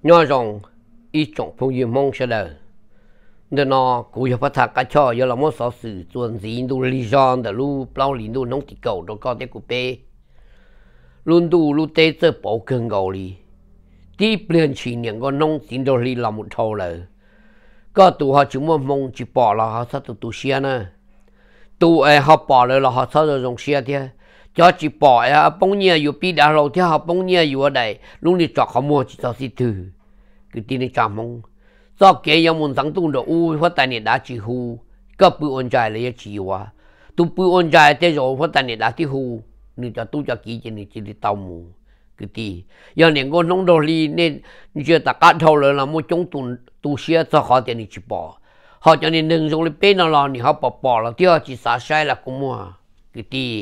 nhỏ rồng ít trọng phong yêu mong sẽ đời nên nó cũng có phát thạc cho giờ là một số sự chuẩn gì đủ lý do để lu bao lý đủ nông thị cầu đó có thể của bé luôn đủ lu tê cho bảo cơn gầu li tí liền chỉ những con nông xin đồ li làm một thầu rồi có tụ họ chỉ muốn mong chỉ bỏ là họ sẽ tụ xe nè tụ họ bỏ rồi là họ sẽ dùng xe thế cho chỉ bỏ bông nhiaอยู่ปีดาเราที่เขาบงเนี่ยอยู่อะไรลุงนี่จอกเขามัวจิตสิถือคือที่นี่จำมงจอกเกยยังมุนสังตุงเดอู้เพราะแต่เนี่ยด่าจีฮูก็ปืนอ่อนใจเลยจีวะตุปืนอ่อนใจแต่โจเพราะแต่เนี่ยด่าที่ฮูนี่จะตู้จะกี่จีนี่จีนี่เต้ามูคือที่ยังเนี่ยก็น้องโดรีเนี่ยนี่จะตะกัดเท่าเลยละมัวจงตุเสียจะเขาแต่นี่จีปอเขาจะเนี่ยหนึ่งตรงเลยเป็นอะไรนี่เขาปอแล้วที่เขาจีสาใช้ละกูมัวคือที่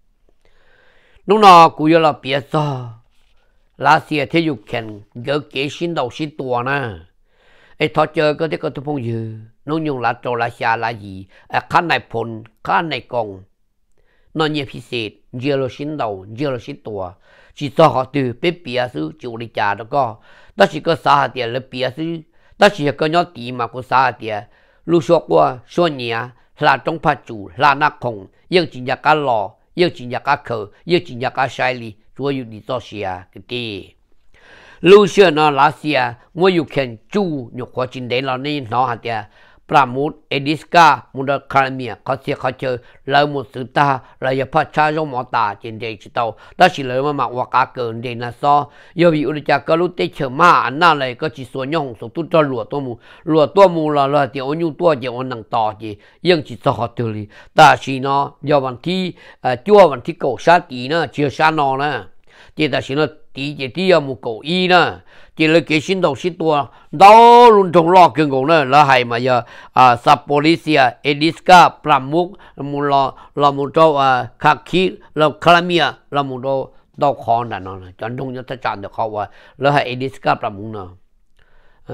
lúc nào cũng như là biết sao lá xìa thế dục khen gỡ kế xin đầu xin tua nè ấy thọ chơi có thể có thể phong dư nó dùng lá trâu lá xà lá gì khăn này phun khăn này còn nó nhiều phi sệt giờ là xin đầu giờ là xin tua chỉ cho họ từ biết bia sư chịu đi trả đó đó chỉ có xã tiền là bia sư đó chỉ có nhỏ tí mà có xã tiền lúc số qua số nhà là trong phát chủ là nát khổng nhưng chỉ nhà cá lò yêu chỉ nhà cá khờ yêu chỉ nhà cá sai li chúa yêu đi cho xia cái gì lưu xưa nó lá xia mua yêu khen chu nhục hóa chính đấy là nên nó hạt ya pramut ediska muda kramia có xia có chơi lời một sự ta là ya phát cha trong mỏ ta trên đây chỉ tàu đó chỉ lời mà mặc cá cờ để là so yêu bị uri cha có lúc tết chờ mà anh nào lại có chỉ số nhông số tu cho lúa tua mù là tiểu nhu tua tiểu năng to gì nhưng chỉ cho họ từ li ta chỉ nó do bản thi chua bản thi cổ sát tí nữa chưa sát nó nè chỉ ta chỉ nó tí một cổ y nè chỉ là cái sinh đầu sinh tua đó luôn trong lo cường cổ nè là hay mà giờ Sapolisia Ediska Pramuk là một chỗ Khaki là Klamia là một chỗ đau khó là nó chọn trong những chọn được họ là hay Ediska Pramuk nè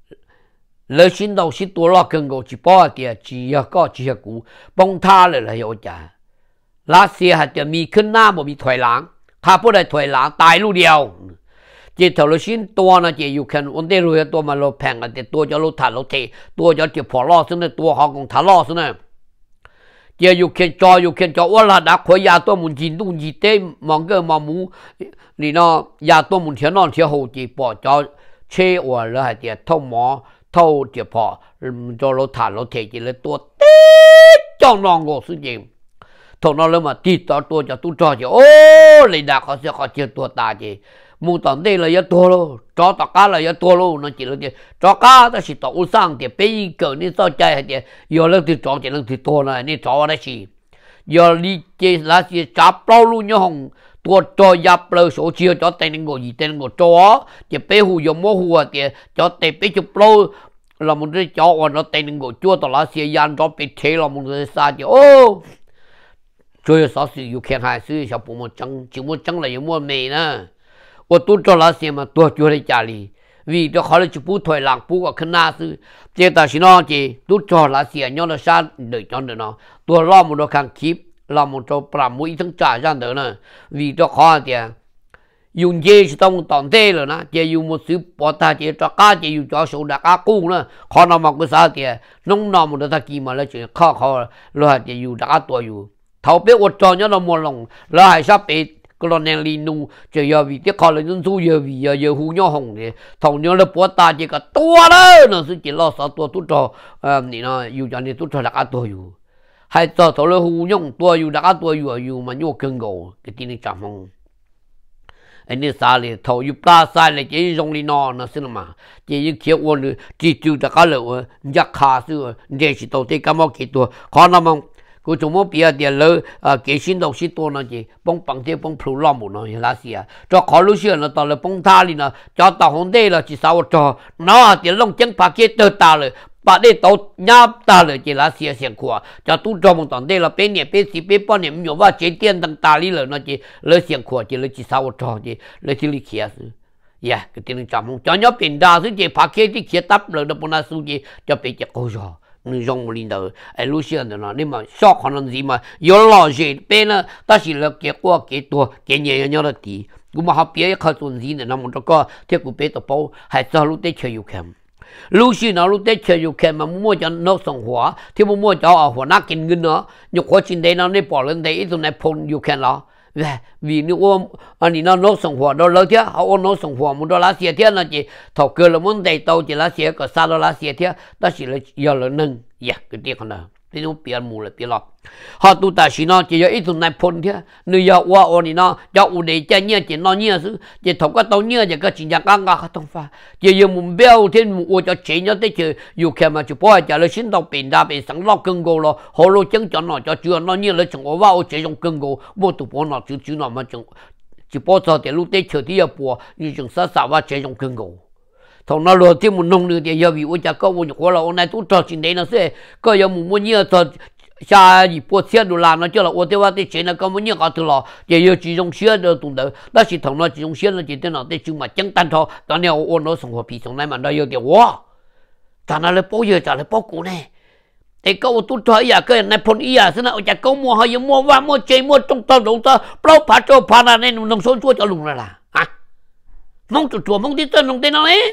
lời sinh đầu sinh tua lo cường cổ chỉ bỏ tiền chỉ cũ bông tha là hiệu trả lá xe hạtจะมีขึ้นหน้าบ่มีถอยหลังถ้าผู้ใดถอยหลังตายลูกเดียวจีเท่าเราชิ้นตัวนะจีอยู่แค่วันเดียวตัวมาเราแพงกันแต่ตัวจะเราถ่ายเราเทตัวจะเจ็บพอล่อซึ่งในตัวเขาของถ่ายล่อซึ่งในจีอยู่แค่จอว่าระดับขวยาตัวมุนจีนตุ้งจีเต้มองเกอร์มองมูนี่เนาะยาตัวมุนเทียนนอนเทียหูจีปอจอเช่อว่าแล้วเจีท่องหมอเท่าเจ็บพอจอเราถ่ายเราเทจีเลยตัวเต๊จ้องนองโง่ซึ่งจริงthằng nó lên mà tít tao tua cho tu cho chứ ô lấy đạc họ sẽ họ chơi tua ta chứ mua tận đây là giá tua luôn cho tao cá là giá tua luôn nó chỉ là gì cho cá ta chỉ tao u sang thì bây giờ nên sao chơi hay thì giờ lên thì cho chỉ lên thì tua này nên cho đấy chỉ giờ đi chơi là chỉ chắp bao luôn nhá hồng tua cho giáp lơ số chia cho tên ngồi gì tên ngồi cho thì bây hù giờ mua hù thì cho tên bây chụp lâu là một đứa cho nó tên ngồi chua tao là xia yan cho bây thế là một người xa chứ ô所以说是有看还是小部门整，就么整了有么美呢？我都做那些嘛，多住在家里，为了好了就不退让，不过看那是，这但是呢，这都做那些，让那啥对讲的呢，多老么多看 keep， 老么多把每一层扎上的呢，为了好点，用这是当当地了呢，这有么事把他这做家这有做手的家工呢，看那么个啥的，弄那么多他几嘛了就靠，了这有大多有。thầu biết một trò nhớ là một lòng là hay sắp bị cái lần này liền nu chỉ giờ vì tiếc khó là những số giờ vì giờ hú nhau hồng thì thầu nhớ là bữa ta chỉ có tua đó nó sẽ chỉ lo sợ tua tút trò thì nó yêu cho nên tút trò là cả tua yêu hay cho thầu là hú nhau tua yêu đã cả tua yêu mà nhau cưng gầu cái tin này chậm không anh ấy saiเลยthầu yêu ta saiเลยchỉ dùng đi nó xin mà chỉ những kiểu quân chỉ chịu đã cả lỡ giặc khá xưa để chỉ đầu tiên cái món kia tua khó lắm khôngกูจมูกเปียเดียเลยเกี่ยชินดอกชิตัวนั่นจีป้องปังเจ้ป้องพลูล้อมหมดนั่นละสิอ่ะจอขอรู้เชื่อนะตอนเลยป้องท่าลีนะจอต่อหงเด้ละจีสาวจอน้าเดี๋ยวลงจังปากเกตเตอร์ตาเลยปากเด้โตยับตาเลยจีละเสียเสียงขวาจอตู้จอมตอนเด้ละเป็นเนี่ยเป็นสิเป็นป้อนเนี่ยมันอยู่ว่าเจเตียนตั้งตาลีเลยนั่นจีเลยเสียงขวาจีเลยจีสาวจอจีเลยที่ลิเคียสือcái tiếng chăm không cho nhớ biển đa chứ chị phát kia thì kia tấp rồi đó bọn nó suy gì cho bị chết cô rồi người dùng một linh đầu ai lúc xưa nó nhưng mà sót khả năng gì mà yếu lo gì bên là ta chỉ là cái qua cái tua cái nhẹ nhàng là tí กูมาหาเปียเขาตัวนี้เนี่ยน้ำมันก็เที่ยวกูเปียตัวเป้าให้เจ้าลูกเตะเชยอยู่แคมลูกชื่อน้าลูกเตะเชยอยู่แคมมันมั่วจะนกส่งหัวที่มันมั่วจะเอาหัวนักกินเงินเนาะยกหัวจินเดนเอาในปอดเล่นเดย์ตัวในพลอยู่แค่ละvì nếu ôm anh đi nó sống hoạt đó lâu thế họ ôm nó sống hoạt muốn đó lá xe thế là chỉ thầu cơ là muốn đầy tàu chỉ lá xe có sao đó lá xe thế đó chỉ là giờ là nâng cái tiếc con nào thế nó biển mù là biển lọt họ tu ta chỉ nó chỉ có ít tuần này phun thế nếu giờ qua ôn thì nó cho ôn để chơi nhia chỉ nó nhia chứ chỉ thầu cái tàu nhia chỉ có chỉ nhạc ngang ngang không phải chỉ giờ muốn béo thế muốn cho chế nhớ tới chơi dù khi mà chụp bao giờ là xin tàu biển đa biển sáng lọc cưng gồ lo họ lo chân cho nó cho chưa nó nhia là chẳng có vào chế trong cưng gồ mua tụ bao nó chứ nó mà chẳng chỉ bao giờ để lúc tết chơi thì giờ bỏ như chẳng sao sao vào chế trong cưng gồ thằng nó lo thêm một nông nữa thì giờ vì ôn chả có ôn quá là ôn này tôi cho chuyện đấy nó sẽ có giờ muốn nhia cho xa gì bỏ xe đồ làm nó cho là ô tô vào tiền là có muốn nhiều cả thứ lo giờ giờ chỉ dùng xe đồ tụng đó đó chỉ thằng nó chỉ dùng xe nó chỉ tên nó để chúng mà chẳng tan thôi đó này ô nó sống hoạt bị sống này mà đó giờ thì wow thằng nó lại bao giờ trả lại bao cũ này để câu tôi thấy à cái này phun ý à thế nào chả câu mua hay mua vào mua chơi mua trong tàu đâu ta bao phá cho phá ra nên nông số chua cho lùng là à mong tụt chùa mong đi tên nông tên nó ấy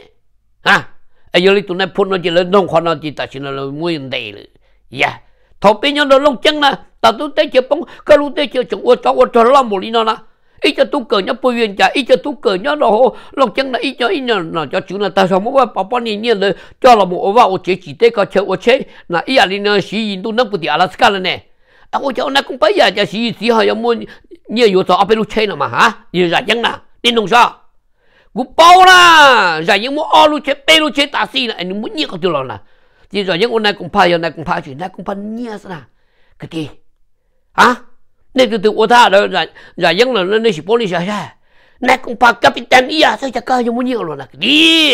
à giờ lấy tụi này phun nó chỉ là nông khoan nó chỉ ta chỉ là mua yên đầy rồi yeah thọ bên nhau đó lông chân nè, ta tôi tới chơi bóng, cái lúc tới chơi chúng tôi cho làm một lý nó nè, ít cho tôi cởi nhá bồi viên trả, ít cho tôi cởi nhá đó lông chân là ít nó cho chú là ta sao muốn bảo bao nhiêu rồi cho là một vào chế chỉ tới cái chơi ở chế, là ít là nó sử dụng tôi nắm bút đi Alaska rồi nè, tôi cho nó cũng bây giờ cho sử dụng hay muốn nhiều yếu tố ở bên lúc chế nào mà hả, như ra chân nè, đi nông sao, cú bao là ra những muốn ở lúc chế bên lúc chế ta xí là anh muốn nhiều cái điều là thì rồi những ông này cũng phải chuyện này cũng phải nhớ sao cái gì hả nên từ ô ta đó rồi những là nó chỉ玻璃sao này cũng phải capitan ý à sao chả có giống nhiều luôn là cái gì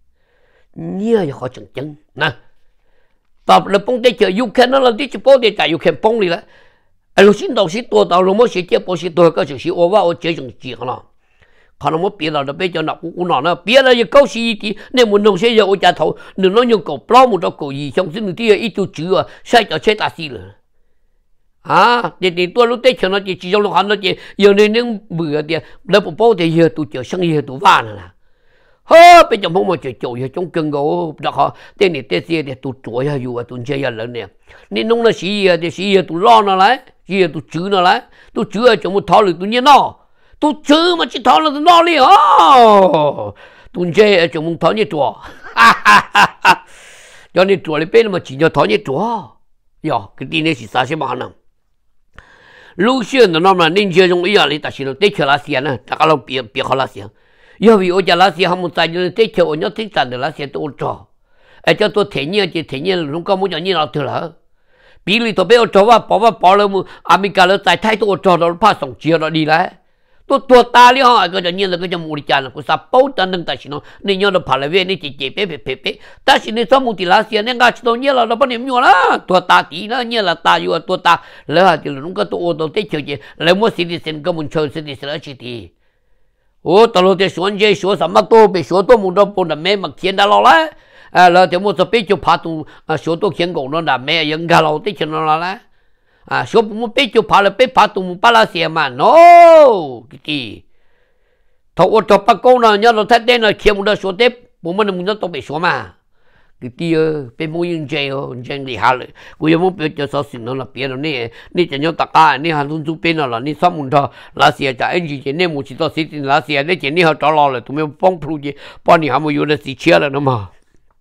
nhớ cho họ chân nè tập là bông tê chờ UK nó là tí chỉ bông tê chạy UK bông đi là lúc xin đầu xin tua đầu lúc mới xin tiếp bông xin tua cái chuyện ô vào ô chế dùng gì không nào còn nó biết là nó bây giờ nó cũng nó biết là câu gì thì nên muốn nông xây giờ ôi cha thầu đừng nói nhiều cầu plau một cầu gì trong xin thì ít tu chữ sai cho chế ta xí rồi à thì tôi lúc tết cho nó chỉ trong lúc hắn nó chỉ giờ nên những bữa thì lớp bộ thì giờ tu chờ sang giờ tu van là hơ bây giờ không mà chờ chờ giờ trong cơn gỗ đó họ tên này tết gì thì tu chuối hay dù tu chơi giờ lớn nè nên nông nó xí thì xí tu lo nó lại xí tu chữ nó lại tu chữ ở trong một thọ lực tu nhiên nó tôi chứ mà chỉ thọ là nó đi tôi chơi ở trong mông thọ như chùa cho nên chùa lên bên mà chỉ cho thọ như chùa giờ cái tin này chỉ sao sẽ bảo nào lúc xưa nó mà nên chơi trong ý là ta chỉ là tết chơi lá xiên nè ta có lòng biệt họ lá xiên giờ vì ở nhà lá xiên không muốn tại cho tết chơi ở nhà tết tràn được lá xiên tôi cho ở cho tôi thấy nhiên lúc có muốn cho như nào thừa là bí lý tôi biết cho bỏ lên America là tại thay tôi cho nó phát sòng chia nó đi lại tôi ta đi họ cái chuyện là cái chuyện mua chăn của sao bao tân đừng ta chỉ nó nên nhớ nó phải là về nên chỉ bé ta chỉ nên sao mua thì lá xiên nên cái chuyện nhớ là nó bao nhiêu nhiều lá tôi ta tí nó nhớ là ta yêu tôi ta là thì lúc cái tôi tết chơi gì lấy mua citizen cái muốn chơi citizen là chỉ thì ô tao lúc đấy xuống chơi xuống sao mà tôi bị xuống tôi muốn đâu bốn năm mấy mà tiền đã lo lá là thì mua số biết chụp phá tu số tôi khiến cậu nó làm mẹ những cái lâu tết cho nó là à số muốn biết chụp phá là biết phá tu muốn phá là gì mà no cái gì thầu ô tô bắt câu nào nhớ là thấy đây là kiếm một số tết bố mình muốn nó tôi bị số mà cái gì bên mua những chơi đi hàเลยกูยังmuốn biết cho số sinh nó là biết rồi nè nè chỉ nhớ tất cả nè hàng tuần tu bên là nè sao muốn cho là gì cho anh chị nè muốn chỉ cho sĩ tình là gì nè chỉ nè họ trả lo rồi tụi mình phong phú gì bao nhiêu họ mới 有的是钱了的嘛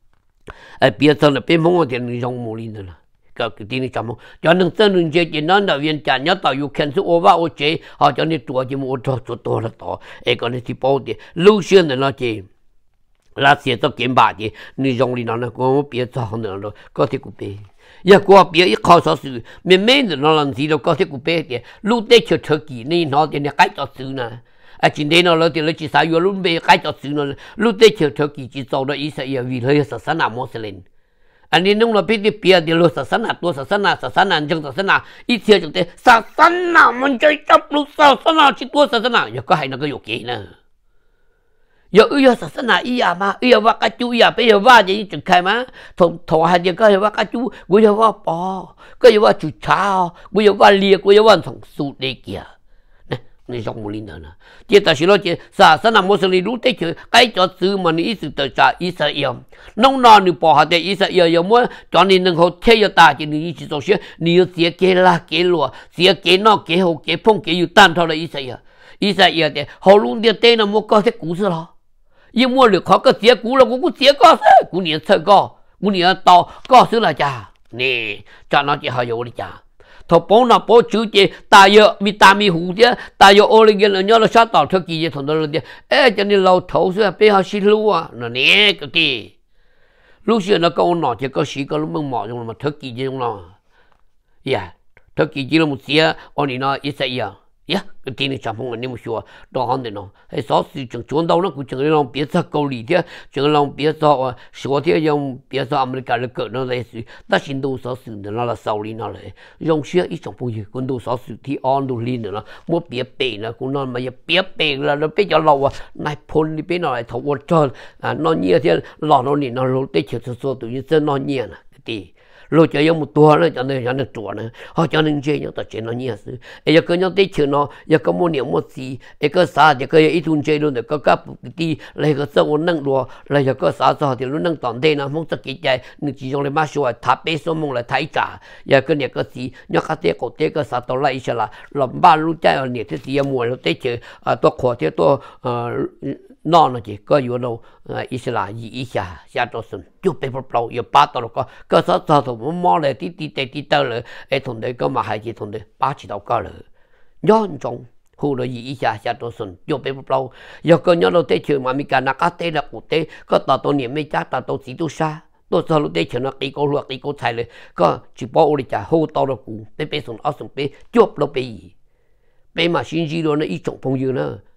biết rằng là bên mông thì người dùng mồi nữa cái tin này chăm cho nên dân người chơi chỉ nói là viên trả nhớ tàu yêu khen số over ô chế họ cho nên tuổi chỉ một tuổi là to cái này thì bao thì lưu xuyên này nó chỉ là sẽ cho kiếm bạc thì người dùng đi nó có biết cho nữa rồi có thể cũng biết giờ qua biết ít khó số sự mình nó làm gì đâu có thể cũng biết thì lúc đấy cho thời kỳ này nó thì cái cho sự nè chỉ đến nó thì chỉ sai vô luôn về cái cho sự nó lúc đấy chờ thời kỳ chỉ sau đó ý sẽ vì hơi sợ sẵn nào mua lên anh nên nó biết đi bia thì lúc sợ sẵn nào tôi sợ sẵn nào chẳng sợ sẵn nào ít theo chẳng thế sợ sẵn nào mình chơi chấp lúc sợ sẵn nào chỉ tôi sợ sẵn nào giờ có hay nó có dục gì nè giờ sợ sẵn nào ý à mà ý à vác cái chú ý à bây giờ vác gì chẳng khai mà thằng hai giờ có vác cái chú bây giờ vác bò có giờ vác chú cháo bây giờ vác lia bây giờ vác thằng sụt đây kìa 你上不灵的呢？这但是咯，这啥啥那么是你路得去，该叫字嘛，你意思得啥意思样？弄那你包下的意思样，要么叫你能够贴要大，就你一直做些，你要接给啦给落，接给那给好给碰给有单套的意思样，意思样的，好路的对那么搞些故事了，因为你考个结果了，我结果是，我年测高，我年到高手了家，你讲那就还有的家。thọ bố nào bố chữ gì ta yêu mi ta mi hủ chứ ta yêu ô lên cái nhớ là sát tàu theo kỳ gì thằng đó là gì ê cho nên lâu thấu xưa bây giờ xin lưu à nó nè cái gì lúc xưa nó có nó chỉ có sĩ có lúc mừng mỏ trong mà theo kỳ gì trong nó yeah theo kỳ gì là một xía ông nó ít sai à yeah cái tiền này chẳng phong anh em một số đó hơn đấy nó hay số sự chẳng chuẩn đâu nó cũng chẳng lòng biết sao câu lý thế chẳng lòng biết sao số thế dùng biết sao America là cỡ nó là sự ta xin đâu số sự nó là sau lý nó lại dùng xưa ít chẳng phong gì còn đâu số sự thì on đâu lý nữa mua biết bể nó cũng nó mà biết bể là nó biết cho lâu này phun đi bên nó lại thấu cho nó nhiều thế lọ nó nè nó lột tết chưa số tự nhiên chân nó nhiều nè thì rồi cho một tua nữa cho nên chùa nữa họ cho nên chơi nhau ta chơi nó nhiều sự ấy giờ cái nhau tết chưa nó giờ có một niệm một gì ấy cái啥giờ cái ít thun chơi luôn được có các đi lấy cái sao muốn năng đùa lấy giờ có啥sao thì luôn năng toàn đây nó không tất kỳ chạy nhưng chỉ trong lấy má số tháp bê số mong là thái trả giờ cái này cái gì nhớ cái tết cổ tết cái啥đó lại chứ là làm ba lúc chạy ở nhiệt thế gì mùa lúc tết chơi tôi khó thế tôi non nó chỉ cóอยู่đâu ý là gì ý xa đó sân chụp bê bọc lâu giờ ba tao có cơ sở sao thôi mò lại tí tao rồi ấy thằng đấy có mà hay gì thằng đấy ba chỉ tao có rồi nhớ trong khu đó gì ý xa đó sân chụp bê bọc lâu giờ có nhớ đâu tết chơi mà mình cả nãy cái tết là cụ tết có tao niệm mấy chắc tao chỉ tu xa tôi sao lúc tết chơi nó cái câu luật cái câu chạy rồi có chỉ bỏ đi trả hô tao được cụ bê sân ở sân bê chụp đâu bê bê mà xin gì đó nó ít trọng phong dư nữa